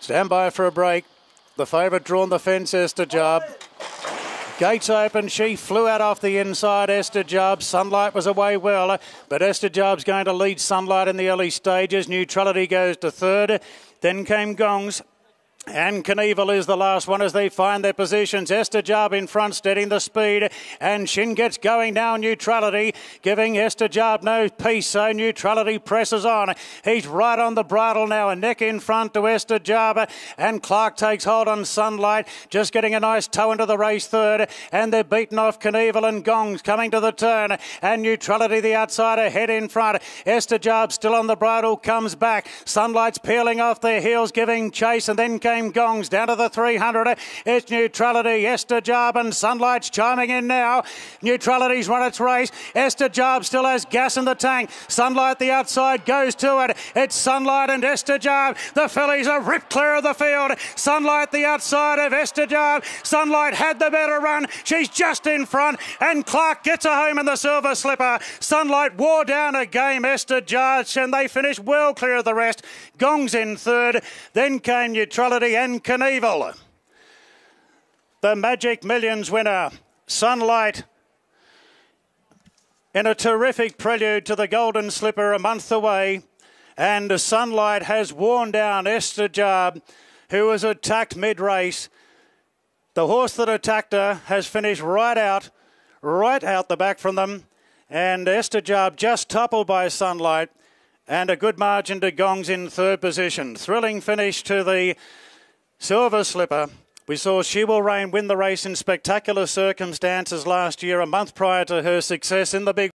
Stand by for a break. The favourite drawn the fence, Esther Job. Gates open, she flew out off the inside, Esther Job. Sunlight was away well, but Esther Job's going to lead Sunlight in the early stages. Neutrality goes to third. Then came Gongs. And Knievel is the last one as they find their positions. Esther Job in front, steadying the speed. And Shin gets going now. Neutrality giving Esther Job no peace. So Neutrality presses on. He's right on the bridle now. A neck in front to Esther Job. And Clark takes hold on Sunlight. Just getting a nice toe into the race third. And they're beaten off Knievel and Gongs coming to the turn. And Neutrality the outsider head in front. Esther Job still on the bridle, comes back. Sunlight's peeling off their heels, giving chase. And then came Gongs down to the 300. It's Neutrality, Esther Job and Sunlight's chiming in now. Neutrality's run its race. Esther Job still has gas in the tank. Sunlight the outside goes to it. It's Sunlight and Esther Job. The fillies are ripped clear of the field. Sunlight the outside of Esther Job. Sunlight had the better run. She's just in front and Clark gets her home in the Silver Slipper. Sunlight wore down a game, Esther Job, and they finished well clear of the rest. Gongs in third. Then came Neutrality and Knievel. The Magic Millions winner, Sunlight, in a terrific prelude to the Golden Slipper a month away. And Sunlight has worn down Esther Job, who was attacked mid-race. The horse that attacked her has finished right out the back from them. And Esther Job just toppled by Sunlight. And a good margin to Gongs in third position. Thrilling finish to the Silver Slipper. We saw She Will Reign win the race in spectacular circumstances last year, a month prior to her success in the big